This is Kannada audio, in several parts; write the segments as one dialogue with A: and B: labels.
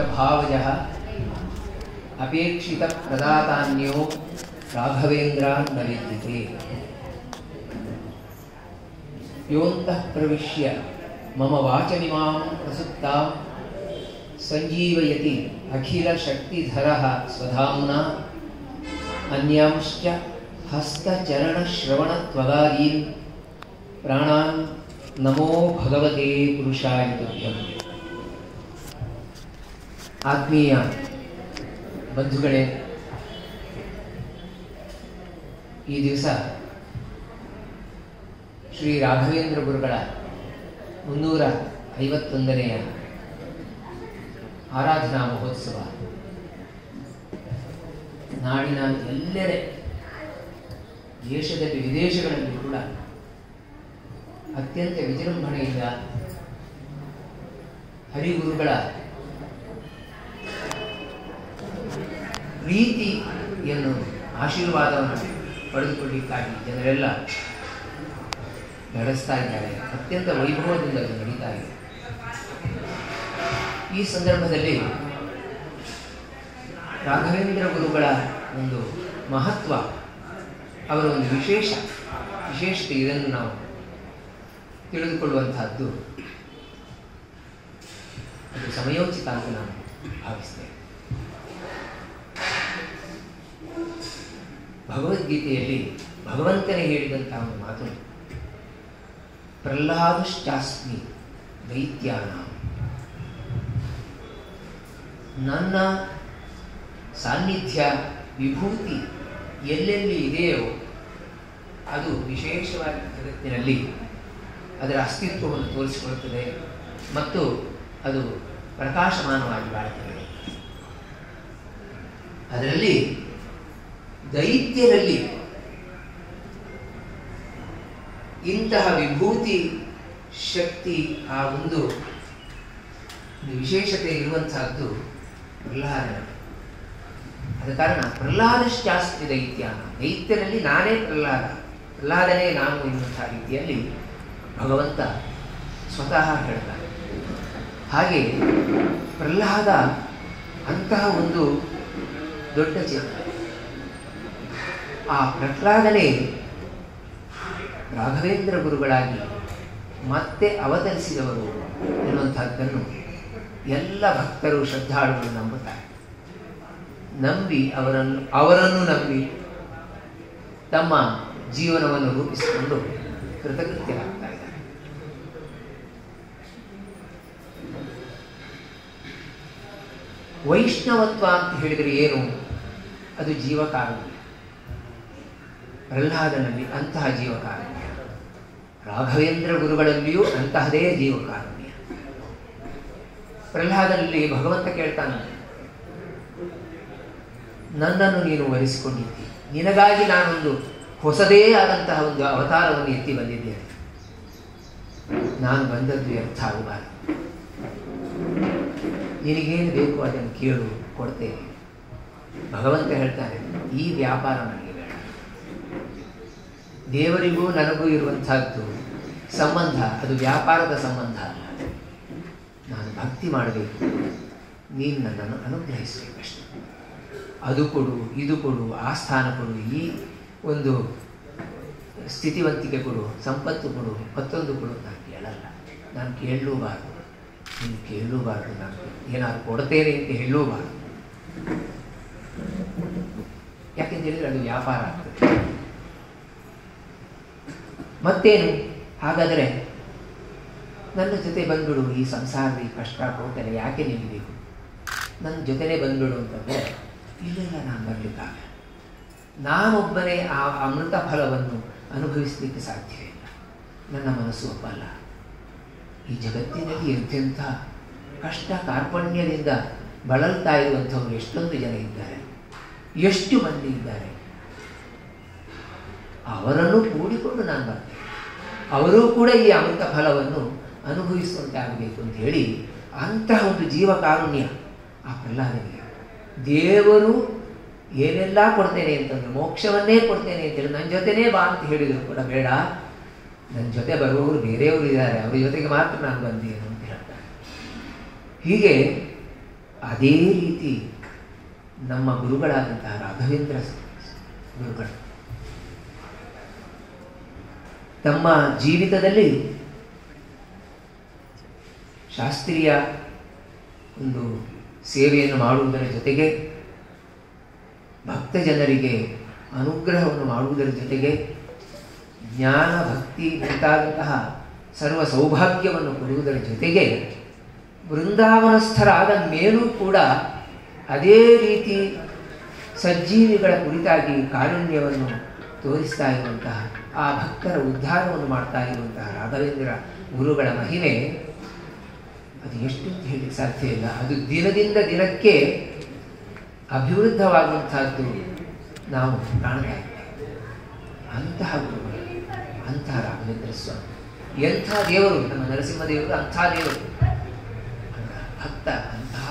A: ಭಾವಜಃ ಅಪೇಕ್ಷಿತ ಪ್ರದಾತಾನ್ಯೋ ರಾಘವೇಂದ್ರಾನ್ ನ ವಿದ್ಯತೆ ಯೋಂತಃ ಪ್ರವಿಶ್ಯ ಮಮ ವಾಚಮಿಮಾಂ ಪ್ರಸುಪ್ತಾಂ ಸಂಜೀವಯತಿ ಅಖಿಲ ಶಕ್ತಿಧರಃ ಸ್ವಧಾಮ್ನಾ ಅನ್ಯಾಂಶ್ಚ ಹಸ್ತಚರಣಶ್ರವಣತ್ವಗಾದೀನ್ ಪ್ರಾಣಾನ್ ನಮೋ ಭಗವತೆ ಪುರುಷಾಯ ತುಭ್ಯಂ. ಆತ್ಮೀಯ ಬಂಧುಗಳೇ, ಈ ದಿವಸ ಶ್ರೀ ರಾಘವೇಂದ್ರ ಗುರುಗಳ 351ನೇ ಆರಾಧನಾ ಮಹೋತ್ಸವ ನಾಡಿನ ಎಲ್ಲೆಡೆ, ದೇಶದಲ್ಲಿ ವಿದೇಶಗಳಲ್ಲಿ ಕೂಡ ಅತ್ಯಂತ ವಿಜೃಂಭಣೆಯಿಂದ ಹರಿಗುರುಗಳ ಪ್ರೀತಿಯನ್ನು ಆಶೀರ್ವಾದವನ್ನು ಪಡೆದುಕೊಳ್ಳಿಕ್ಕಾಗಿ ಜನರೆಲ್ಲ ನಡೆಸ್ತಾ ಇದ್ದಾರೆ. ಅತ್ಯಂತ ವೈಭವದಿಂದ ನಡೀತಾ ಇದೆ. ಈ ಸಂದರ್ಭದಲ್ಲಿ ರಾಘವೇಂದ್ರ ಗುರುಗಳ ಒಂದು ಮಹತ್ವ, ಅವರ ಒಂದು ವಿಶೇಷತೆ ಇದನ್ನು ನಾವು ತಿಳಿದುಕೊಳ್ಳುವಂತಹದ್ದು ಅದು ಸಮಯೋಚಿತ ಅಂತ ನಾನು ಭಾವಿಸ್ತೇನೆ. ಭಗವದ್ಗೀತೆಯಲ್ಲಿ ಭಗವಂತನೇ ಹೇಳಿದಂತಹ ಒಂದು ಮಾತು, ಪ್ರಹ್ಲಾದಶ್ಚಾಸ್ಮಿ ದೈತ್ಯಾನಾಂ. ನನ್ನ ಸಾನ್ನಿಧ್ಯ ವಿಭೂತಿ ಎಲ್ಲೆಲ್ಲಿ ಇದೆಯೋ ಅದು ವಿಶೇಷವಾಗಿ ಜಗತ್ತಿನಲ್ಲಿ ಅದರ ಅಸ್ತಿತ್ವವನ್ನು ತೋರಿಸಿಕೊಳ್ಳುತ್ತದೆ ಮತ್ತು ಅದು ಪ್ರಕಾಶಮಾನವಾಗಿ ಬಾಳುತ್ತದೆ. ಅದರಲ್ಲಿ ದೈತ್ಯರಲ್ಲಿ ಇಂತಹ ವಿಭೂತಿ ಶಕ್ತಿ, ಆ ಒಂದು ವಿಶೇಷತೆ ಇರುವಂತಹದ್ದು ಪ್ರಹ್ಲಾದನ. ಆದ ಕಾರಣ ಪ್ರಹ್ಲಾದಶ್ಚಾಸ್ತಿ ದೈತ್ಯಾನ, ದೈತ್ಯರಲ್ಲಿ ನಾನೇ ಪ್ರಹ್ಲಾದನೇ ನಾನು ಎನ್ನುವಂತಹ ರೀತಿಯಲ್ಲಿ ಭಗವಂತ ಸ್ವತಃ ಹೇಳ್ತಾನೆ. ಹಾಗೆ ಪ್ರಹ್ಲಾದ ಅಂತಹ ಒಂದು ದೊಡ್ಡ ಚೇತನ. ಆ ಪ್ರಹ್ಲಾದನೇ ರಾಘವೇಂದ್ರ ಗುರುಗಳಾಗಿ ಮತ್ತೆ ಅವತರಿಸಿದವರು ಎನ್ನುವಂಥದ್ದನ್ನು ಎಲ್ಲ ಭಕ್ತರು, ಶ್ರದ್ಧಾಳುಗಳು ನಂಬುತ್ತಾರೆ. ನಂಬಿ ಅವರನ್ನು ನಂಬಿ ತಮ್ಮ ಜೀವನವನ್ನು ರೂಪಿಸಿಕೊಂಡು ಕೃತಕೃತ್ಯರಾಗ್ತಾ ಇದ್ದಾರೆ. ವೈಷ್ಣವತ್ವ ಅಂತ ಹೇಳಿದರೆ ಏನು? ಅದು ಜೀವಕಾರುಣ್ಯ. ಪ್ರಹ್ಲಾದನಲ್ಲಿ ಅಂತಹ ಜೀವಕಾರುಣ್ಯ, ರಾಘವೇಂದ್ರ ಗುರುಗಳಲ್ಲಿಯೂ ಅಂತಹದೇ ಜೀವಕಾರುಣ್ಯ. ಪ್ರಹ್ಲಾದನಲ್ಲಿ ಭಗವಂತ ಕೇಳ್ತಾನೆ, ನನ್ನನ್ನು ನೀನು ವರಿಸಿಕೊಂಡಿದ್ದಿ, ನಿನಗಾಗಿ ನಾನೊಂದು ಹೊಸದೇ ಆದಂತಹ ಒಂದು ಅವತಾರವನ್ನು ಎತ್ತಿ ಬಂದಿದ್ದೇನೆ. ನಾನು ಬಂದದ್ದು ವ್ಯರ್ಥ ಆಗಬಾರದು. ನಿನಗೇನು ಬೇಕು ಅದನ್ನು ಕೇಳು, ಕೊಡ್ತೇನೆ. ಭಗವಂತ ಹೇಳ್ತಾನೆ, ಈ ವ್ಯಾಪಾರ ನನಗೆ ಬೇಡ. ದೇವರಿಗೂ ನನಗೂ ಇರುವಂತಹದ್ದು ಸಂಬಂಧ ಅದು ವ್ಯಾಪಾರದ ಸಂಬಂಧ ಅಲ್ಲ. ನಾನು ಭಕ್ತಿ ಮಾಡಬೇಕು, ನೀನು ನನ್ನನ್ನು ಅನುಗ್ರಹಿಸಬೇಕಷ್ಟೆ. ಅದು ಕೊಡು, ಇದು ಕೊಡು, ಆ ಸ್ಥಾನ ಕೊಡು, ಈ ಒಂದು ಸ್ಥಿತಿವಂತಿಕೆ ಕೊಡು, ಸಂಪತ್ತು ಕೊಡು, ಮತ್ತೊಂದು ಕೊಡು ನಾನು ಕೇಳಲ್ಲ. ನಾನು ಕೇಳಲೂಬಾರ್ದು, ನೀನು ಕೇಳಲೂಬಾರ್ದು. ನಾನು ಏನಾದ್ರು ಕೊಡ್ತೇನೆ ಅಂತ ಹೇಳಲೂಬಾರ್ದು. ಯಾಕೆಂತ ಹೇಳಿದರೆ ಅದು ವ್ಯಾಪಾರ ಆಗ್ತದೆ. ಮತ್ತೇನು? ಹಾಗಾದರೆ ನನ್ನ ಜೊತೆ ಬಂದ್ಬಿಡು, ಈ ಸಂಸಾರದ ಈ ಕಷ್ಟ ಕೋಟನೆ ಯಾಕೆ ನಿಮಗೆ ಬೇಕು, ನನ್ನ ಜೊತೆನೇ ಬಂದ್ಬಿಡು ಅಂತಂದರೆ, ಇಲ್ಲ ನಾನು ಬರಲಿಕ್ಕಾಗ, ನಾನೊಬ್ಬನೇ ಆ ಅಮೃತ ಫಲವನ್ನು ಅನುಭವಿಸಲಿಕ್ಕೆ ಸಾಧ್ಯವಿಲ್ಲ. ನನ್ನ ಮನಸ್ಸು ಒಪ್ಪಲ್ಲ. ಈ ಜಗತ್ತಿನಲ್ಲಿ ಎಂತೆಂಥ ಕಷ್ಟ ಕಾರ್ಪಣ್ಯದಿಂದ ಬಳಲ್ತಾ ಇರುವಂಥವ್ರು ಎಷ್ಟೊಂದು ಜನ ಇದ್ದಾರೆ, ಎಷ್ಟು ಮಂದಿ ಇದ್ದಾರೆ. ಅವರನ್ನು ಕೂಡಿಕೊಂಡು ನಾನು ಬರ್ತೇನೆ, ಅವರೂ ಕೂಡ ಈ ಅಮೃತ ಫಲವನ್ನು ಅನುಭವಿಸುವಂತೆ ಆಗಬೇಕು ಅಂತ ಹೇಳಿ ಅಂತಹ ಒಂದು ಜೀವಕಾರುಣ್ಯ ಆ ಪ್ರಹ್ಲಾದನಿಗೆ. ದೇವರು ಏನೆಲ್ಲ ಕೊಡ್ತೇನೆ ಅಂತಂದ್ರೆ, ಮೋಕ್ಷವನ್ನೇ ಕೊಡ್ತೇನೆ ಅಂತೇಳಿ ನನ್ನ ಜೊತೆನೇ ಬಾ ಅಂತ ಹೇಳಿದರು ಕೂಡ ಬೇಡ, ನನ್ನ ಜೊತೆ ಬರುವವರು ಬೇರೆಯವರು ಇದ್ದಾರೆ, ಅವ್ರ ಜೊತೆಗೆ ಮಾತ್ರ ನಾನು ಬಂದೇನು ಅಂತ ಹೇಳ್ತಾರೆ. ಹೀಗೆ ಅದೇ ರೀತಿ ನಮ್ಮ ಗುರುಗಳಾದಂತಹ ರಾಘವೇಂದ್ರ ಗುರುಗಳು ತಮ್ಮ ಜೀವಿತದಲ್ಲಿ ಶಾಸ್ತ್ರೀಯ ಒಂದು ಸೇವೆಯನ್ನು ಮಾಡುವುದರ ಜೊತೆಗೆ ಭಕ್ತ ಜನರಿಗೆ ಅನುಗ್ರಹವನ್ನು ಮಾಡುವುದರ ಜೊತೆಗೆ ಜ್ಞಾನ ಭಕ್ತಿ ಮುಂತಾದಂತಹ ಸರ್ವ ಸೌಭಾಗ್ಯವನ್ನು ಕೊಡುವುದರ ಜೊತೆಗೆ ಬೃಂದಾವನಸ್ಥರಾದ ಮೇಲೂ ಕೂಡ ಅದೇ ರೀತಿ ಸಜ್ಜೀವಿಗಳ ಕುರಿತಾಗಿ ಕಾರುಣ್ಯವನ್ನು ತೋರಿಸ್ತಾ ಇರುವಂತಹ ಆ ಭಕ್ತರ ಉದ್ಧಾರವನ್ನು ಮಾಡ್ತಾ ಇರುವಂತಹ ರಾಘವೇಂದ್ರ ಗುರುಗಳ ಮಹಿಮೆ ಅದು ಎಷ್ಟು ಅಂತ ಹೇಳಿ ಸಾಧ್ಯ ಇಲ್ಲ. ಅದು ದಿನದಿಂದ ದಿನಕ್ಕೆ ಅಭಿವೃದ್ಧವಾಗುವಂತಹದ್ದು ನಾವು ಕಾಣ್ತಾ ಇದ್ದೇವೆ. ಅಂತಹ ಗುರುಗಳು, ಅಂತಹ ರಾಘವೇಂದ್ರ ಸ್ವಾಮಿ ಎಂಥ ದೇವರು, ನಮ್ಮ ನರಸಿಂಹದೇವರು ಅಂಥ ದೇವರು, ಭಕ್ತ ಅಂತಹ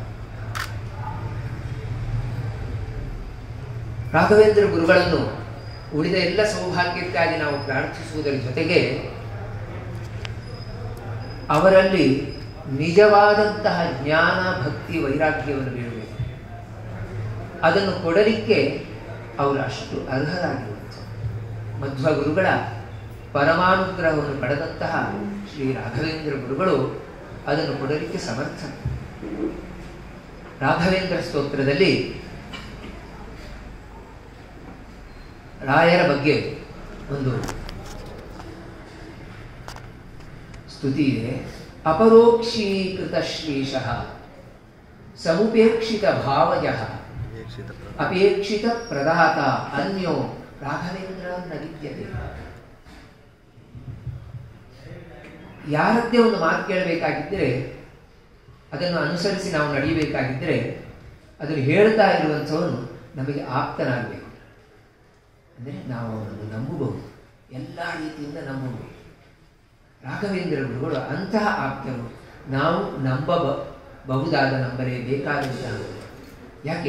A: ರಾಘವೇಂದ್ರ ಗುರುಗಳನ್ನು ಉಳಿದ ಎಲ್ಲ ಸೌಭಾಗ್ಯಕ್ಕಾಗಿ ನಾವು ಪ್ರಾರ್ಥಿಸುವುದರ ಜೊತೆಗೆ ಅವರಲ್ಲಿ ನಿಜವಾದಂತಹ ಜ್ಞಾನ ಭಕ್ತಿ ವೈರಾಗ್ಯವನ್ನು ಬೀಳಬೇಕು. ಅದನ್ನು ಕೊಡಲಿಕ್ಕೆ ಅವರು ಅಷ್ಟು ಅರ್ಹರಾಗಿರುವಂಥ ಮಧ್ವ ಗುರುಗಳ ಪರಮಾನುಗ್ರಹವನ್ನು ಪಡೆದಂತಹ ಶ್ರೀ ರಾಘವೇಂದ್ರ ಗುರುಗಳು ಅದನ್ನು ಕೊಡಲಿಕ್ಕೆ ಸಮರ್ಥ. ರಾಘವೇಂದ್ರ ಸ್ತೋತ್ರದಲ್ಲಿ ರಾಯರ ಬಗ್ಗೆ ಒಂದು ಸ್ತುತಿ ಇದೆ. ಅಪರೋಕ್ಷೀಕೃತ ಶ್ರೀಶಃ ಸಮುಪೇಕ್ಷಿತ ಭಾವಜಃ ಅಪೇಕ್ಷಿತ ಪ್ರದಾತ ಅನ್ಯೋ ರಾಘವೇಂದ್ರ ನ ವಿದ್ಯತೆ. ಯಾರದ್ದೇ ಒಂದು ಮಾತು ಕೇಳಬೇಕಾಗಿದ್ದರೆ, ಅದನ್ನು ಅನುಸರಿಸಿ ನಾವು ನಡೆಯಬೇಕಾಗಿದ್ದರೆ, ಅದನ್ನು ಹೇಳ್ತಾ ಇರುವಂಥವನು ನಮಗೆ ಆಪ್ತನಾಗಬೇಕು. ಅಂದರೆ ನಾವು ಅವರನ್ನು ನಂಬಬಹುದು, ಎಲ್ಲ ರೀತಿಯಿಂದ ನಂಬಬಹುದು. ರಾಘವೇಂದ್ರ ಗುರುಗಳು ಅಂತಹ ಆಪ್ತರು, ನಾವು ನಂಬಲೇಬೇಕಾದಂತಹ. ಯಾಕೆ?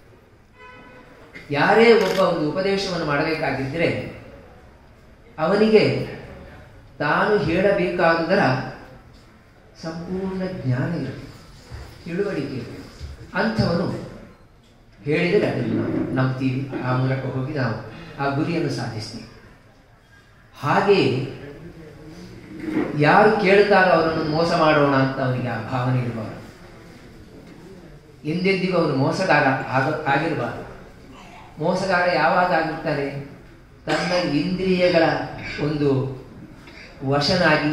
A: ಯಾರೇ ಒಬ್ಬ ಒಂದು ಉಪದೇಶವನ್ನು ಮಾಡಬೇಕಾಗಿದ್ದರೆ ಅವನಿಗೆ ತಾನು ಹೇಳಬೇಕಾದುದರ ಸಂಪೂರ್ಣ ಜ್ಞಾನ ಇರಬೇಕು, ತಿಳುವಳಿಕೆ ಇರಬೇಕು. ಅಂಥವನು ಹೇಳಿದರೆ ಅದನ್ನು ನಾವು ನಂಬ್ತೀವಿ, ಆ ಮೂಲಕ ಹೋಗಿ ನಾವು ಆ ಗುರಿಯನ್ನು ಸಾಧಿಸ್ತೀವಿ. ಹಾಗೆಯೇ ಯಾರು ಕೇಳ್ತಾರೋ ಅವರನ್ನು ಮೋಸ ಮಾಡೋಣ ಅಂತ ಅವನಿಗೆ ಆ ಭಾವನೆ ಇರಬಾರದು. ಎಂದೆಂದಿಗೂ ಅವನು ಮೋಸಗಾರ ಆಗಿರಬಾರದು. ಮೋಸಗಾರ ಯಾವಾಗ ಆಗುತ್ತಾನೆ? ತನ್ನ ಇಂದ್ರಿಯಗಳ ಒಂದು ವಶನಾಗಿ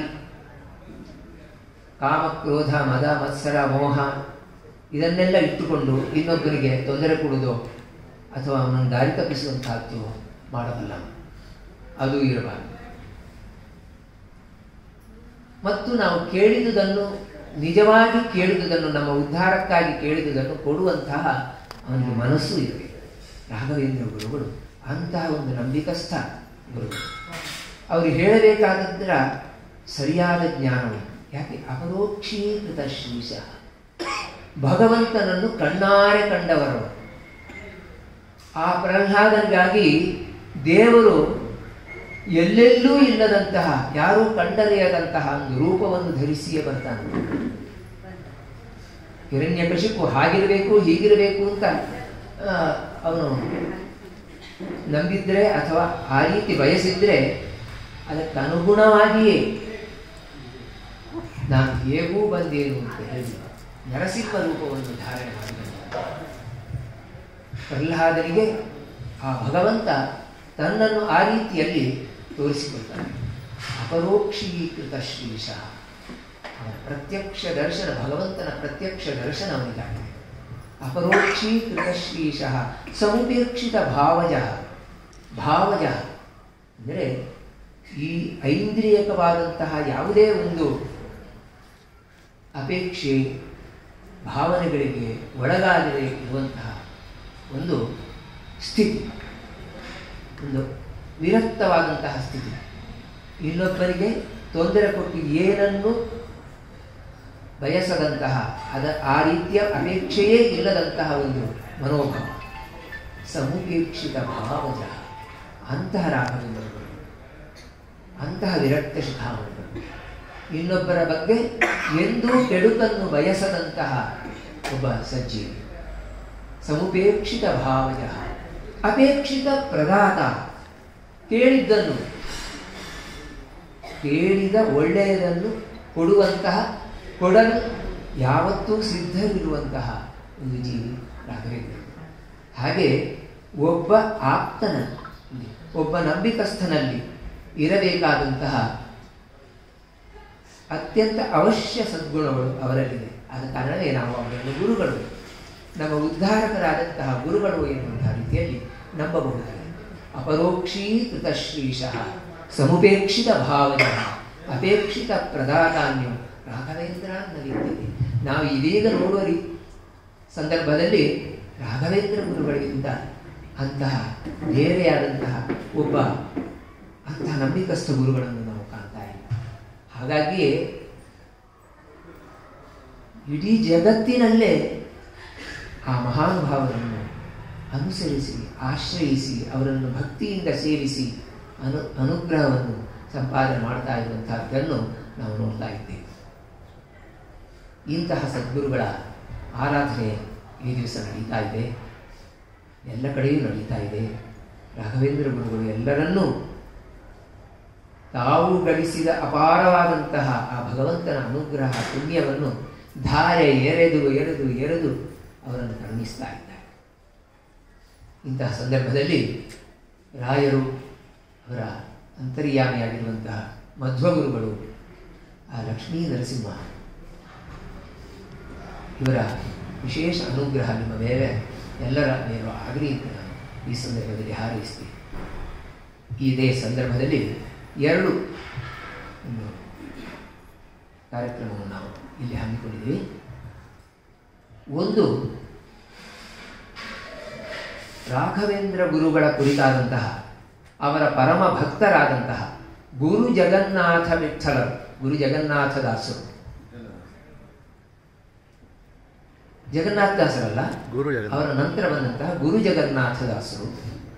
A: ಕಾಮ, ಕ್ರೋಧ, ಮದ, ಮತ್ಸರ, ಮೋಹ ಇದನ್ನೆಲ್ಲ ಇಟ್ಟುಕೊಂಡು ಇನ್ನೊಬ್ಬರಿಗೆ ತೊಂದರೆ ಕೊಡುವುದೋ ಅಥವಾ ಅವನನ್ನು ದಾರಿ ತಪ್ಪಿಸುವಂತಹದ್ದು ಮಾಡಬಲ್ಲ, ಅದು ಇರಬಾರದು. ಮತ್ತು ನಾವು ಕೇಳಿದುದನ್ನು, ನಿಜವಾಗಿ ಕೇಳಿದುದನ್ನು, ನಮ್ಮ ಉದ್ಧಾರಕ್ಕಾಗಿ ಕೇಳಿದುದನ್ನು ಕೊಡುವಂತಹ ಅವನಿಗೆ ಮನಸ್ಸು ಇರಬೇಕು. ರಾಘವೇಂದ್ರ ಗುರುಗಳು ಅಂತಹ ಒಂದು ನಂಬಿಕಸ್ಥ ಗುರುಗಳು. ಅವರು ಹೇಳಬೇಕಾದದ್ರ ಸರಿಯಾದ ಜ್ಞಾನವು. ಯಾಕೆ? ಅಪರೋಕ್ಷೀಕೃತ ಶ್ರೀಶ, ಭಗವಂತನನ್ನು ಕಣ್ಣಾರೆ ಕಂಡವರು. ಆ ಪ್ರಹ್ಲಾದನಿಗಾಗಿ ದೇವರು ಎಲ್ಲೆಲ್ಲೂ ಇಲ್ಲದಂತಹ, ಯಾರೂ ಕಂಡರಿಯದಂತಹ ಒಂದು ರೂಪವನ್ನು ಧರಿಸಿಯೇ ಬರ್ತಾನೆ. ಹಿರಣ್ಯಕಶಿಪು ಹಾಗಿರಬೇಕು ಹೀಗಿರಬೇಕು ಅಂತ ಅವನು ನಂಬಿದ್ರೆ ಅಥವಾ ಆ ರೀತಿ ಬಯಸಿದ್ರೆ ಅದಕ್ಕೆ ಅನುಗುಣವಾಗಿಯೇ ನಾನು ಹೇಗೂ ಬಂದೇನು ಅಂತ ಹೇಳಿ ನರಸಿಂಹ ರೂಪವನ್ನು ಧಾರಣೆ ಮಾಡಿದ ಪ್ರಹ್ಲಾದನಿಗೆ ಆ ಭಗವಂತ ತನ್ನನ್ನು ಆ ರೀತಿಯಲ್ಲಿ ತೋರಿಸಿಕೊಳ್ತಾನೆ. ಅಪರೋಕ್ಷೀಕೃತ ಶ್ರೀಶ, ಅವನ ಪ್ರತ್ಯಕ್ಷ ದರ್ಶನ, ಭಗವಂತನ ಪ್ರತ್ಯಕ್ಷ ದರ್ಶನ ಅವನಿಗಾಗಿದೆ. ಅಪರೋಕ್ಷೀಕೃತ ಶ್ರೀಶ ಸಮುಪೇಕ್ಷಿತ ಭಾವಜ. ಭಾವಜ ಅಂದರೆ ಈ ಐಂದ್ರಿಯಕವಾದಂತಹ ಯಾವುದೇ ಒಂದು ಅಪೇಕ್ಷೆ, ಭಾವನೆಗಳಿಗೆ ಒಳಗಾಗದೆ ಇರುವಂತಹ ಒಂದು ಸ್ಥಿತಿ, ಒಂದು ವಿರಕ್ತವಾದಂತಹ ಸ್ಥಿತಿ, ಇನ್ನೊಬ್ಬರಿಗೆ ತೊಂದರೆ ಕೊಟ್ಟು ಏನನ್ನು ಬಯಸದಂತಹ, ಆ ರೀತಿಯ ಅಪೇಕ್ಷೆಯೇ ಇಲ್ಲದಂತಹ ಒಂದು ಮನೋಭಾವ, ಸಮುಪೇಕ್ಷಿತ ಭಾವಜ. ಅಂತಹ ರಾಘವೇಂದ್ರಗಳು, ಅಂತಹ ವಿರಕ್ತ ಶಿಖಾಮಣಿಗಳು, ಇನ್ನೊಬ್ಬರ ಬಗ್ಗೆ ಎಂದೂ ಕೆಡುಕನ್ನು ಬಯಸದಂತಹ ಒಬ್ಬ ಸಜ್ಜೀವಿ. ಸಮುಪೇಕ್ಷಿತ ಭಾವಜ, ಅಪೇಕ್ಷಿತ ಪ್ರದಾತ. ಕೇಳಿದ್ದನ್ನು, ಕೇಳಿದ ಒಳ್ಳೆಯದನ್ನು ಕೊಡುವಂತಹ, ಕೊಡಲು ಯಾವತ್ತೂ ಸಿದ್ಧವಿರುವಂತಹ ಒಂದು ಜೀವಿ ರಾಘವೇಂದ್ರ. ಹಾಗೆ ಒಬ್ಬ ಆಪ್ತನಲ್ಲಿ, ಒಬ್ಬ ನಂಬಿಕಸ್ಥನಲ್ಲಿ ಇರಬೇಕಾದಂತಹ ಅತ್ಯಂತ ಅವಶ್ಯ ಸದ್ಗುಣಗಳು ಅವರಲ್ಲಿದೆ. ಆದ ಕಾರಣವೇ ನಾವು ಅವರನ್ನು ಗುರುಗಳು, ನಮ್ಮ ಉದ್ಧಾರಕರಾದಂತಹ ಗುರುಗಳು ಎನ್ನುವಂತಹ ರೀತಿಯಲ್ಲಿ ನಂಬಬಹುದಾಗಿದೆ. ಅಪರೋಕ್ಷೀಕೃತ ಶ್ರೀಶಃ ಸಮುಪೇಕ್ಷಿತ ಭಾವನ ಅಪೇಕ್ಷಿತ ಪ್ರದಾತಾನ್ಯು ರಾಘವೇಂದ್ರ ಅನ್ನಲಿದ್ದೇವೆ. ನಾವು ಇದೀಗ ನೋಡುವ ಸಂದರ್ಭದಲ್ಲಿ ರಾಘವೇಂದ್ರ ಗುರುಗಳಿಗಿಂತ ಅಂತಹ ಬೇರೆಯಾದಂತಹ ಒಬ್ಬ ಅಂತಹ ನಂಬಿಕಸ್ಥ ಗುರುಗಳನ್ನು ನಾವು ಕಾಣ್ತಾ ಇಲ್ಲ. ಹಾಗಾಗಿಯೇ ಇಡೀ ಜಗತ್ತಿನಲ್ಲೇ ಆ ಮಹಾನುಭಾವರನ್ನು ಅನುಸರಿಸಿ, ಆಶ್ರಯಿಸಿ, ಅವರನ್ನು ಭಕ್ತಿಯಿಂದ ಸೇವಿಸಿ ಅನುಗ್ರಹವನ್ನು ಸಂಪಾದನೆ ಮಾಡ್ತಾ ಇರುವಂತಹದ್ದನ್ನು ನಾವು ನೋಡ್ತಾ ಇದ್ದೇವೆ. ಇಂತಹ ಸದ್ಗುರುಗಳ ಆರಾಧನೆ ಈ ದಿವಸ ನಡೀತಾ ಇದೆ, ಎಲ್ಲ ಕಡೆಯೂ ನಡೀತಾ ಇದೆ. ರಾಘವೇಂದ್ರ ಗುರುಗಳು ಎಲ್ಲರನ್ನೂ ತಾವು ಗಳಿಸಿದ ಅಪಾರವಾದಂತಹ ಆ ಭಗವಂತನ ಅನುಗ್ರಹ ಪುಣ್ಯವನ್ನು ಧಾರೆ ಎರೆದು ಎರೆದು ಎರೆದು ಅವರನ್ನು ಕರುಣಿಸ್ತಾ ಇದ್ದಾರೆ. ಇಂತಹ ಸಂದರ್ಭದಲ್ಲಿ ರಾಯರು, ಅವರ ಅಂತರ್ಯಾಮಿಯಾಗಿರುವಂತಹ ಮಧ್ವಗುರುಗಳು, ಆ ಲಕ್ಷ್ಮೀ ನರಸಿಂಹ ಇವರ ವಿಶೇಷ ಅನುಗ್ರಹ ನಿಮ್ಮ ಮೇಲೆ ಎಲ್ಲರ ಮೇಲೂ ಆಗಲಿ ಅಂತ ನಾನು ಈ ಸಂದರ್ಭದಲ್ಲಿ ಹಾರೈಸ್ತೀನಿ. ಇದೇ ಸಂದರ್ಭದಲ್ಲಿ ಎರಡು ಕಾರ್ಯಕ್ರಮವನ್ನು ನಾವು ಇಲ್ಲಿ ಹಮ್ಮಿಕೊಂಡಿದ್ದೀವಿ. ಒಂದು, ರಾಘವೇಂದ್ರ ಗುರುಗಳ ಕುರಿತಾದಂತಹ, ಅವರ ಪರಮ ಭಕ್ತರಾದಂತಹ ಗುರು ಜಗನ್ನಾಥ ವಿಠ್ಠಲರು, ಗುರು ಜಗನ್ನಾಥದಾಸರು, ಜಗನ್ನಾಥದಾಸರಲ್ಲ, ಅವರ ನಂತರ ಬಂದಂತಹ ಗುರು ಜಗನ್ನಾಥದಾಸರು,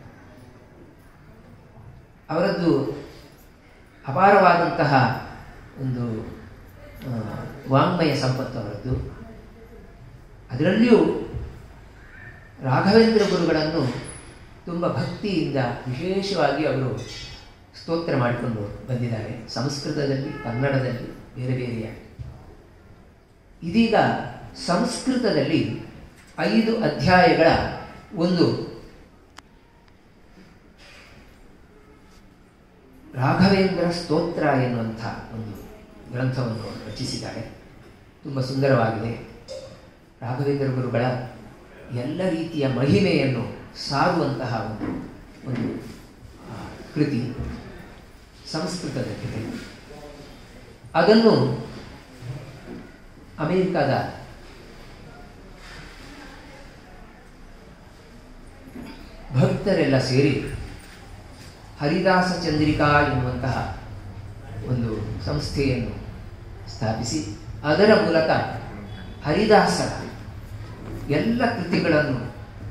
A: ಅವರದ್ದು ಅಪಾರವಾದಂತಹ ಒಂದು ವಾಂಗ್ಮಯ ಸಂಪತ್ತು ಅವರದ್ದು. ಅದರಲ್ಲಿಯೂ ರಾಘವೇಂದ್ರ ಗುರುಗಳನ್ನು ತುಂಬ ಭಕ್ತಿಯಿಂದ ವಿಶೇಷವಾಗಿ ಅವರು ಸ್ತೋತ್ರ ಮಾಡಿಕೊಂಡು ಬಂದಿದ್ದಾರೆ. ಸಂಸ್ಕೃತದಲ್ಲಿ, ಕನ್ನಡದಲ್ಲಿ, ಬೇರೆ ಬೇರೆಯಾಗಿ. ಇದೀಗ ಸಂಸ್ಕೃತದಲ್ಲಿ 5 ಅಧ್ಯಾಯಗಳ ಒಂದು ರಾಘವೇಂದ್ರ ಸ್ತೋತ್ರ ಎನ್ನುವಂಥ ಒಂದು ಗ್ರಂಥವನ್ನು ರಚಿಸಿದ್ದಾರೆ. ತುಂಬ ಸುಂದರವಾಗಿದೆ. ರಾಘವೇಂದ್ರ ಗುರುಗಳ ಎಲ್ಲ ರೀತಿಯ ಮಹಿಮೆಯನ್ನು ಸಾರುವಂತಹ ಒಂದು ಕೃತಿ ಸಂಸ್ಕೃತದಲ್ಲಿದೆ. ಅದನ್ನು ಅಮೆರಿಕದ ಭಕ್ತರೆಲ್ಲ ಸೇರಿ ಹರಿದಾಸ ಚಂದ್ರಿಕಾ ಎನ್ನುವಂತಹ ಒಂದು ಸಂಸ್ಥೆಯನ್ನು ಸ್ಥಾಪಿಸಿ ಅದರ ಮೂಲಕ ಹರಿದಾಸರ ಎಲ್ಲ ಕೃತಿಗಳನ್ನು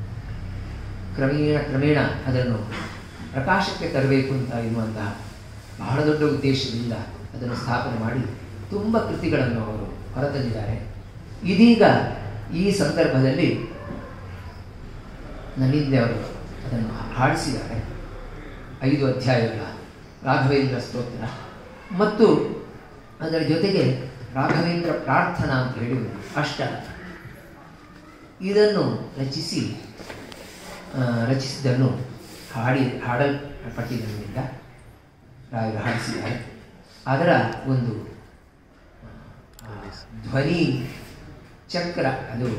A: ಕ್ರಮೇಣ ಅದನ್ನು ಪ್ರಕಾಶಕ್ಕೆ ತರಬೇಕು ಅಂತ ಇರುವಂತಹ ಬಹಳ ದೊಡ್ಡ ಉದ್ದೇಶದಿಂದ ಅದನ್ನು ಸ್ಥಾಪನೆ ಮಾಡಿ ತುಂಬ ಕೃತಿಗಳನ್ನು ಅವರು ಹೊರತಂದಿದ್ದಾರೆ. ಇದೀಗ ಈ ಸಂದರ್ಭದಲ್ಲಿ ನನ್ನಿಂದ ಅವರು ಅದನ್ನು ಹಾಡಿಸಿದ್ದಾರೆ. 5 ಅಧ್ಯಾಯಗಳ ರಾಘವೇಂದ್ರ ಸ್ತೋತ್ರ ಮತ್ತು ಅದರ ಜೊತೆಗೆ ರಾಘವೇಂದ್ರ ಪ್ರಾರ್ಥನಾ ಅಂತ ಹೇಳಿ ಒಂದು ಅಷ್ಟಕ, ಇದನ್ನು ರಚಿಸಿದ್ದನ್ನು ಹಾಡಲ್ಪಟ್ಟಿದ್ದರಿಂದ ರಾಯರು ಹಾಡಿಸಿದ್ದಾರೆ. ಅದರ ಒಂದು ಧ್ವನಿ ಚಕ್ರ, ಅದು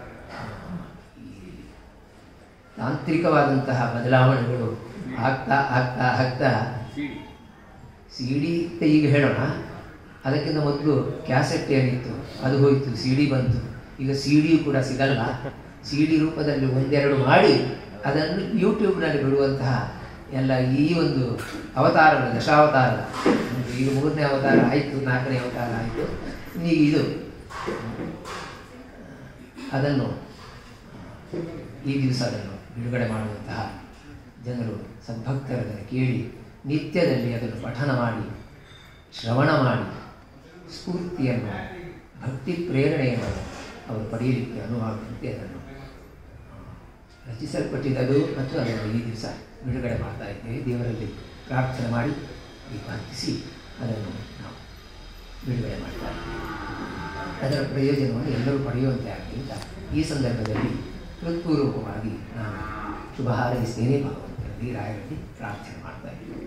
A: ತಾಂತ್ರಿಕವಾದಂತಹ ಬದಲಾವಣೆಗಳು ಆಗ್ತಾ CD ಈಗ ಹೇಳೋಣ, ಅದಕ್ಕಿಂತ ಮೊದಲು ಕ್ಯಾಸೆಟ್ ಏನಿತ್ತು ಅದು ಹೋಯಿತು, CD ಬಂತು. ಈಗ CD ಕೂಡ ಸಿಗಲ್ಲ. CD ರೂಪದಲ್ಲಿ 1-2 ಮಾಡಿ ಅದನ್ನು ಯೂಟ್ಯೂಬ್ನಲ್ಲಿ ಬಿಡುವಂತಹ ಎಲ್ಲ ಈ ಒಂದು ಅವತಾರಗಳು, ದಶಾವತಾರ, ಈಗ 3ನೇ ಅವತಾರ ಆಯಿತು, 4ನೇ ಅವತಾರ ಆಯಿತು, ಈಗ ಇದು ಅದನ್ನು ಈ ದಿವಸ ಅದನ್ನು ಬಿಡುಗಡೆ ಮಾಡುವಂತಹ ಜನರು ಸದ್ಭಕ್ತರನ್ನು ಕೇಳಿ ನಿತ್ಯದಲ್ಲಿ ಅದನ್ನು ಪಠನ ಮಾಡಿ, ಶ್ರವಣ ಮಾಡಿ, ಸ್ಫೂರ್ತಿಯನ್ನು, ಭಕ್ತಿ ಪ್ರೇರಣೆಯನ್ನು ಅವರು ಪಡೆಯಲಿಕ್ಕೆ ಅನುವಾಗುವಂತೆ ಅದನ್ನು ರಚಿಸಲ್ಪಟ್ಟಿದ್ದು ಮತ್ತು ಅದನ್ನು ಈ ದಿವಸ ಬಿಡುಗಡೆ ಮಾಡ್ತಾ ಇದ್ದೇವೆ. ದೇವರಲ್ಲಿ ಪ್ರಾರ್ಥನೆ ಮಾಡಿ ಪ್ರಾರ್ಥಿಸಿ ಅದನ್ನು ನಾವು ಬಿಡುಗಡೆ ಮಾಡ್ತಾ ಇದ್ದೇವೆ. ಅದರ ಪ್ರಯೋಜನವನ್ನು ಎಲ್ಲರೂ ಪಡೆಯುವಂತೆ ಆಗಲಿಲ್ಲ ಈ ಸಂದರ್ಭದಲ್ಲಿ ಹೃತ್ಪೂರ್ವಕವಾಗಿ ನಾನು ಶುಭ ಹಾರೈಸ್ತೇನೆ. ಭಗವಂತನಲ್ಲಿ ರಾಯರಲ್ಲಿ ಪ್ರಾರ್ಥನೆ ಮಾಡ್ತಾ ಇದ್ದೇವೆ.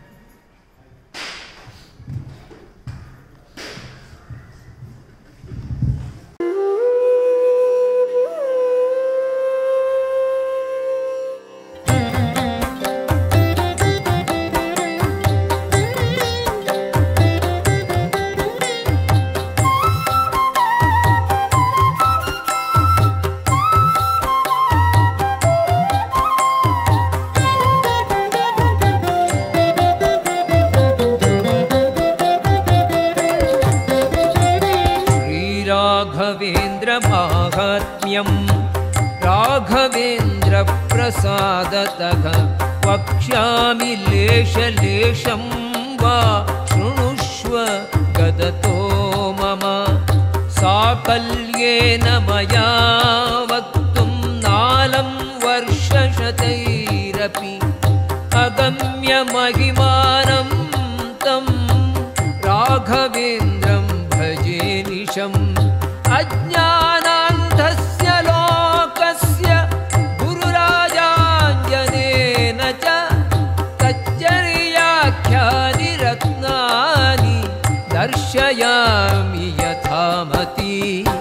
B: राघवेन्द्र प्रसादतः वक्ष्यामि लेशलेशं वा शृणुष्व गदतो मम साकल्येन मया वक्तुं नालं वर्षशतैरपि अगम्य महिमानं तं राघवेन्द्रं भजे निशम् अज्ञानान्धस्य लोकस्य गुरुराजाञ्जनेन च तच्चर्याख्यानि रत्नानि दर्शयामि यथामति.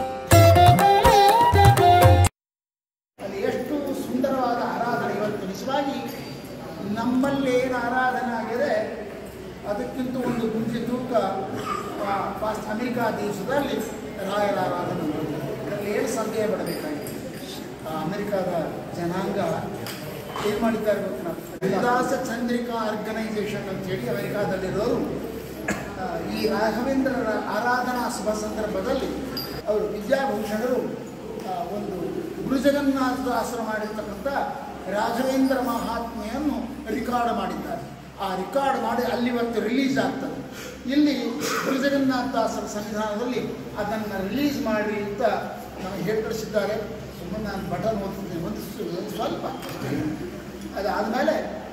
C: ಅಲ್ಲಿ ಎಷ್ಟು ಸುಂದರವಾದ ಆರಾಧನೆ ಇವತ್ತು ನಿಜವಾಗಿ ನಮ್ಮಲ್ಲೇನು ಆರಾಧನೆ ಆಗಿದೆ ಅದಕ್ಕಿಂತ ಒಂದು ಗುಂಜಿ ತೂಕ ಅಮೆರಿಕಾ ದೇಶದಲ್ಲಿ ರಾಯರ ಆರಾಧನೆ ಇದರಲ್ಲಿ ಏನು ಸಂದೇಹ ಪಡಬೇಕಾಗಿದೆ. ಅಮೆರಿಕಾದ ಜನಾಂಗ ಏನು ಮಾಡಿದ್ದಾರೆ ಗೊತ್ತಾ, ಹರಿದಾಸ ಚಂದ್ರಿಕಾ ಆರ್ಗನೈಸೇಷನ್ ಅಂತೇಳಿ ಅಮೆರಿಕಾದಲ್ಲಿರೋರು ಈ ರಾಘವೇಂದ್ರರ ಆರಾಧನಾ ಶುಭ ಸಂದರ್ಭದಲ್ಲಿ ಅವರು ವಿದ್ಯಾಭೂಷಣರು ಒಂದು ಗುರುಜಗನ್ನಾಥದಾಸರು ಮಾಡಿರ್ತಕ್ಕಂಥ ರಾಘವೇಂದ್ರ ಮಹಾತ್ಮೆಯನ್ನು ರಿಕಾರ್ಡ್ ಮಾಡಿದ್ದಾರೆ. ಆ ರಿಕಾರ್ಡ್ ಮಾಡಿ ಅಲ್ಲಿ ಇವತ್ತು ರಿಲೀಸ್ ಆಗ್ತದೆ. ಇಲ್ಲಿ ಗುರುಜಗನ್ನಾಥದಾಸರ ಸನ್ನಿಧಾನದಲ್ಲಿ ಅದನ್ನು ರಿಲೀಸ್ ಮಾಡಿ ಅಂತ ನಮಗೆ ಹೇಳ್ಕಳಿಸಿದ್ದಾರೆ. ಸುಮ್ಮನೆ ನಾನು ಬಟನ್ ಓದ್ತಿದ್ದೇನೆ, ಒಂದು ಸ್ವಲ್ಪ ಅದಾದಮೇಲೆ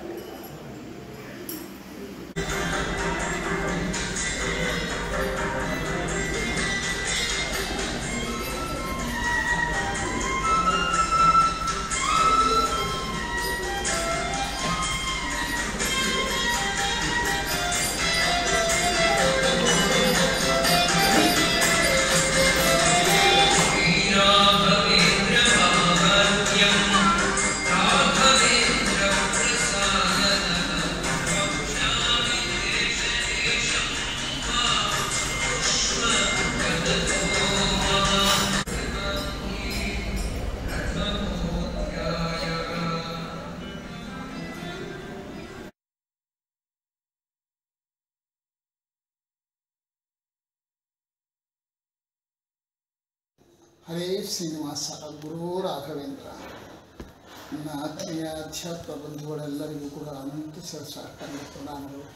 C: ಹರೇ ಶ್ರೀನಿವಾಸ ಗುರು ರಾಘವೇಂದ್ರ. ನನ್ನ ಆತ್ಮೀಯ ಅಧ್ಯಾತ್ಮ ಬಂಧುಗಳೆಲ್ಲರಿಗೂ ಕೂಡ ಅನಂತ ಸಾಷ್ಟಾಂಗ ಪ್ರಣಾಮಗಳು.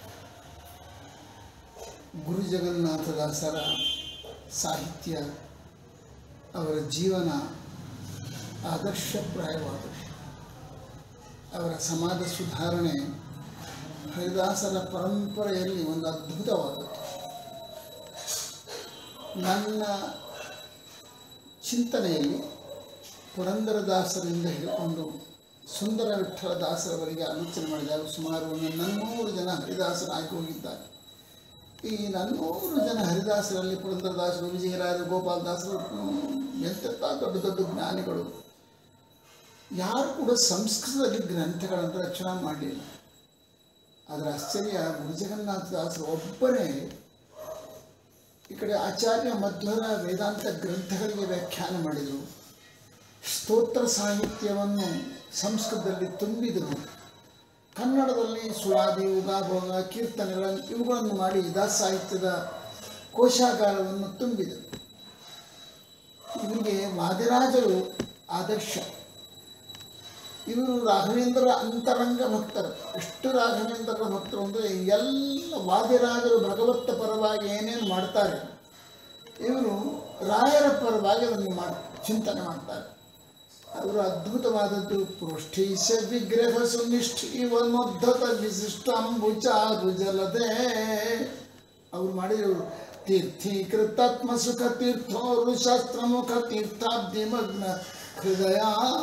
C: ಗುರು ಜಗನ್ನಾಥದಾಸರ ಸಾಹಿತ್ಯ, ಅವರ ಜೀವನ ಆದರ್ಶಪ್ರಾಯವಾದದ್ದು. ಅವರ ಸಮಾಜ ಸುಧಾರಣೆ ಹರಿದಾಸರ ಪರಂಪರೆಯಲ್ಲಿ ಒಂದು ಅದ್ಭುತವಾದದ್ದು. ನನ್ನ ಚಿಂತನೆಯಲ್ಲಿ ಪುರಂದರದಾಸರಿಂದ ಹಿಡ್ಕೊಂಡು ಸುಂದರ ವಿಠ್ಠಲ ದಾಸರವರೆಗೆ ಆಲೋಚನೆ ಮಾಡಿದಾಗ ಸುಮಾರು 400 ಜನ ಹರಿದಾಸರಾಗಿ ಹೋಗಿದ್ದಾರೆ. ಈ 400 ಜನ ಹರಿದಾಸರಲ್ಲಿ ಪುರಂದರದಾಸರು, ವಿಜಯರಾಜರು, ಗೋಪಾಲದಾಸರು ಎಂತೆಂಥ ದೊಡ್ಡ ದೊಡ್ಡ ಜ್ಞಾನಿಗಳು ಯಾರು ಕೂಡ ಸಂಸ್ಕೃತದಲ್ಲಿ ಗ್ರಂಥಗಳನ್ನು ರಚನೆ ಮಾಡಲಿಲ್ಲ. ಅದರ ಆಶ್ಚರ್ಯ ಗುರುಜಗನ್ನಾಥದಾಸರು ಒಬ್ಬರೇ ಈ ಕಡೆ ಆಚಾರ್ಯ ಮಧ್ವರ ವೇದಾಂತ ಗ್ರಂಥಗಳಿಗೆ ವ್ಯಾಖ್ಯಾನ ಮಾಡಿದರು. ಸ್ತೋತ್ರ ಸಾಹಿತ್ಯವನ್ನು ಸಂಸ್ಕೃತದಲ್ಲಿ ತುಂಬಿದರು. ಕನ್ನಡದಲ್ಲಿ ಸುಳಾದಿ, ಉಗಾಭೋಗ, ಇವುಗಳನ್ನು ಮಾಡಿ ದಾಸ ಸಾಹಿತ್ಯದ ಕೋಶಾಗಾರವನ್ನು ತುಂಬಿದರು. ಇವರಿಗೆ ವಾದಿರಾಜರು ಆದರ್ಶ. ಇವರು ರಾಘವೇಂದ್ರ ಅಂತರಂಗ ಭಕ್ತರು. ಎಷ್ಟು ರಾಘವೇಂದ್ರರ ಭಕ್ತರು ಅಂದರೆ ಎಲ್ಲ ವಾದಿರಾಜರು ಭಗವತ್ತ ಪರವಾಗಿ ಏನೇನು ಮಾಡ್ತಾರೆ ಇವರು ರಾಯರ ಪರವಾಗಿ ಅದನ್ನು ಚಿಂತನೆ ಮಾಡ್ತಾರೆ. ಅವರು ಅದ್ಭುತವಾದದ್ದು ಪೃಷ್ಠೀಶ ವಿಗ್ರಹ ಸುನಿಷ್ಠೀವನ್ನೋದ್ಧತ ವಿಶಿಷ್ಟಾಂಬುಚಾರು ಜಲದೆ ಅವರು ಮಾಡಿದರು. ತೀರ್ಥೀಕೃತಾತ್ಮ ಸುಖ ತೀರ್ಥೋರು ಶಾಸ್ತ್ರಮುಖ ತೀರ್ಥಾಬ್ಧಿ ಮಗ್ನ ಹೃದಯ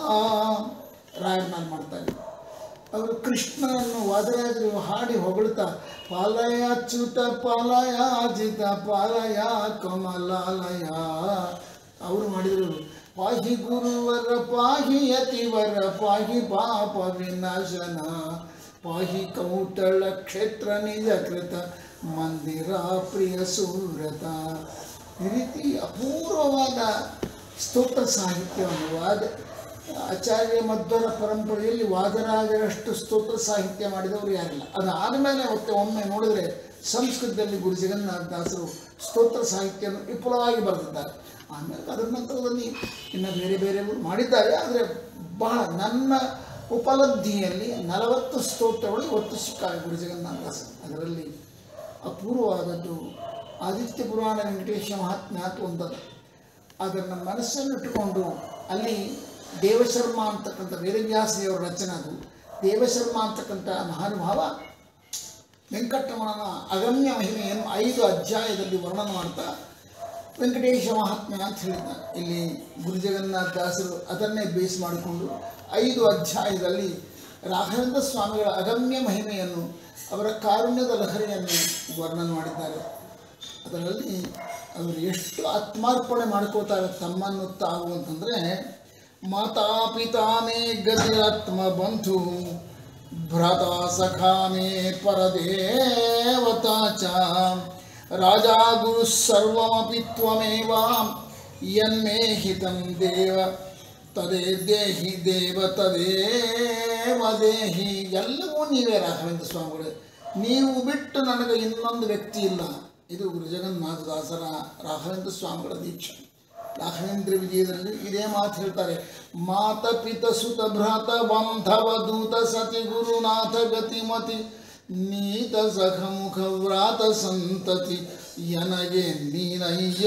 C: ರಾಯಣ್ಣ ಮಾಡ್ತಾರೆ. ಅವರು ಕೃಷ್ಣನನ್ನು ವಾದರಾಜರು ಹಾಡಿ ಹೊಗಳ್ತಾ ಪಾಲಯಾಚ್ಯುತ ಪಾಲಯಾಜಿತ ಪಾಲಯ ಕಮಲಾಲಯ ಅವರು ಮಾಡಿದರು. ಪಾಹಿ ಗುರುವರ ಪಾಹಿ ಯತಿವರ ಪಾಹಿ ಪಾಪ ವಿನಾಶನ ಪಾಹಿ ಕೌಟಳ ಕ್ಷೇತ್ರ ನಿಜ ಕೃತ ಮಂದಿರ ಪ್ರಿಯ ಸುವ್ರತ. ಈ ರೀತಿ ಅಪೂರ್ವವಾದ ಸ್ತೋತ್ರ ಸಾಹಿತ್ಯವನ್ನು ಆಚಾರ್ಯ ಮಧ್ವರ ಪರಂಪರೆಯಲ್ಲಿ ವಾದರಾಜರಷ್ಟು ಸ್ತೋತ್ರ ಸಾಹಿತ್ಯ ಮಾಡಿದವರು ಯಾರಿಲ್ಲ. ಅದಾದಮೇಲೆ ಒಮ್ಮೆ ನೋಡಿದರೆ ಸಂಸ್ಕೃತದಲ್ಲಿ ಗುರು ಜಗನ್ನಾಥದಾಸರು ಸ್ತೋತ್ರ ಸಾಹಿತ್ಯವನ್ನು ವಿಪುಲವಾಗಿ ಬರೆದಿದ್ದಾರೆ. ಆಮೇಲೆ ಅದರ ನಂತರದಲ್ಲಿ ಇನ್ನು ಬೇರೆ ಬೇರೆಯವರು ಮಾಡಿದ್ದಾರೆ. ಆದರೆ ಬಹಳ ನನ್ನ ಉಪಲಬ್ಧಿಯಲ್ಲಿ 40 ಸ್ತೋತ್ರಗಳು ಇವತ್ತು ಸಿಕ್ಕಾವೆ ಗುರು ಜಗನ್ನಾಥದಾಸ. ಅದರಲ್ಲಿ ಅಪೂರ್ವವಾದದ್ದು ಆದಿತ್ಯ ಪುರಾಣ ವೆಂಕಟೇಶ ಮಹಾತ್ಮ್ಯ ಅಂತ ಒಂದದು. ಅದನ್ನು ಮನಸ್ಸನ್ನಿಟ್ಟುಕೊಂಡು ಅಲ್ಲಿ ದೇವಶರ್ಮ ಅಂತಕ್ಕಂಥ ವೇದವ್ಯಾಸದೇವರ ರಚನೆ. ಅದು ದೇವಶರ್ಮ ಅಂತಕ್ಕಂಥ ಮಹಾನುಭಾವ ವೆಂಕಟರಮಣನ ಅಗಮ್ಯ ಮಹಿಮೆಯನ್ನು 5 ಅಧ್ಯಾಯದಲ್ಲಿ ವರ್ಣನೆ ಮಾಡ್ತಾ ವೆಂಕಟೇಶ ಮಹಾತ್ಮ್ಯ ಅಂತ ಹೇಳಿದ್ದಾರೆ. ಇಲ್ಲಿ ಗುರು ಜಗನ್ನಾಥದಾಸರು ಅದನ್ನೇ ಬೇಸ್ ಮಾಡಿಕೊಂಡು 5 ಅಧ್ಯಾಯದಲ್ಲಿ ರಾಘವೇಂದ್ರ ಸ್ವಾಮಿಗಳ ಅಗಮ್ಯ ಮಹಿಮೆಯನ್ನು, ಅವರ ಕಾರುಣ್ಯದ ಲಹರಿಯನ್ನು ವರ್ಣನೆ ಮಾಡಿದ್ದಾರೆ. ಅದರಲ್ಲಿ ಅವರು ಎಷ್ಟು ಆತ್ಮಾರ್ಪಣೆ ಮಾಡ್ಕೋತಾರೆ ತಮ್ಮನ್ನು ತಾವು ಅಂತಂದರೆ, ಮಾತಾ ಪಿತಾ ಮೇ ಗತಿರಾತ್ಮ ಬಂಧು ಭ್ರಾತಾ ಸಖಾ ಮೇ ಪರದೇವತಾ ಚ ರಾಜಾ ಗುರು ಸರ್ವಮಪಿ ತ್ವಮೇವ ಯನ್ಮೇ ಹಿತಂ ದೇವ ತದೇ ದೇಹಿ ದೇವ ತದೇವ ದೇಹಿ. ಎಲ್ಲವೂ ನೀವೇ ರಾಘವೇಂದ್ರ ಸ್ವಾಮಿಗಳೇ, ನೀವು ಬಿಟ್ಟು ನನಗೆ ಇನ್ನೊಂದು ವ್ಯಕ್ತಿ ಇಲ್ಲ. ಇದು ಗುರು ಜಗನ್ನಾಥದಾಸರ ರಾಘವೇಂದ್ರ ಸ್ವಾಮಿಗಳ ದೀಕ್ಷೆ. ರಾಘವೇಂದ್ರ ವಿಜಯದಲ್ಲಿ ಇದೇ ಮಾತು ಹೇಳ್ತಾರೆ. ಮಾತ ಪಿತ ಸುತ ಭ್ರಾತ ಬಾಂಧವ ದೂತ ಸತಿ ಗುರುನಾಥ ಗತಿಮತಿ ನೀತ ಸಖಮುಖ ವ್ರಾತ ಸಂತತಿ ಯನಗೆ ನೀನಯ್ಯ.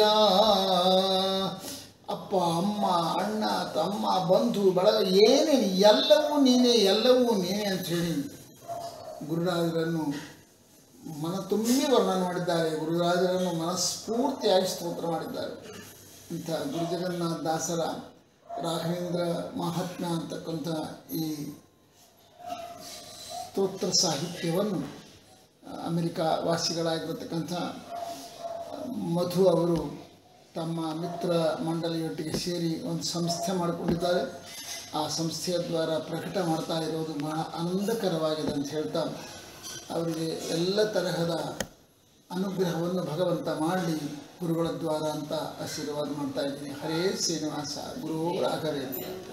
C: ಅಪ್ಪ ಅಮ್ಮ ಅಣ್ಣ ತಮ್ಮ ಬಂಧು ಬಳಗ ಏನೇನು ಎಲ್ಲವೂ ನೀನೇ, ಎಲ್ಲವೂ ನೀನೇ ಅಂಥೇಳಿ ಗುರುರಾಜರನ್ನು ಮನ ತುಂಬಿ ವರ್ಣನೆ ಮಾಡಿದ್ದಾರೆ. ಗುರುರಾಜರನ್ನು ಮನಸ್ಫೂರ್ತಿಯಾಗಿ ಸ್ತೋತ್ರ ಮಾಡಿದ್ದಾರೆ. ಇಂಥ ಗುರು ಜಗನ್ನಾಥ ದಾಸರ ರಾಘವೇಂದ್ರ ಮಹಾತ್ಮ್ಯ ಅಂತಕ್ಕಂಥ ಈ ಸ್ತೋತ್ರ ಸಾಹಿತ್ಯವನ್ನು ಅಮೆರಿಕ ವಾಸಿಗಳಾಗಿರತಕ್ಕಂಥ ಮಧು ಅವರು ತಮ್ಮ ಮಿತ್ರ ಮಂಡಳಿಯೊಟ್ಟಿಗೆ ಸೇರಿ ಒಂದು ಸಂಸ್ಥೆ ಮಾಡಿಕೊಂಡಿದ್ದಾರೆ. ಆ ಸಂಸ್ಥೆಯ ದ್ವಾರ ಪ್ರಕಟ ಮಾಡ್ತಾ ಇರೋದು ಬಹಳ ಆನಂದಕರವಾಗಿದೆ ಅಂತ ಹೇಳ್ತಾ ಅವರಿಗೆ ಎಲ್ಲ ತರಹದ ಅನುಗ್ರಹವನ್ನು ಭಗವಂತ ಮಾಡಲಿ ಗುರುಗಳ ದ್ವಾರ ಅಂತ ಆಶೀರ್ವಾದ ಮಾಡ್ತಾ ಇದ್ದೀನಿ. ಹರೇ ಶ್ರೀನಿವಾಸ ಗುರು ರಾಘವೇಂದ್ರ.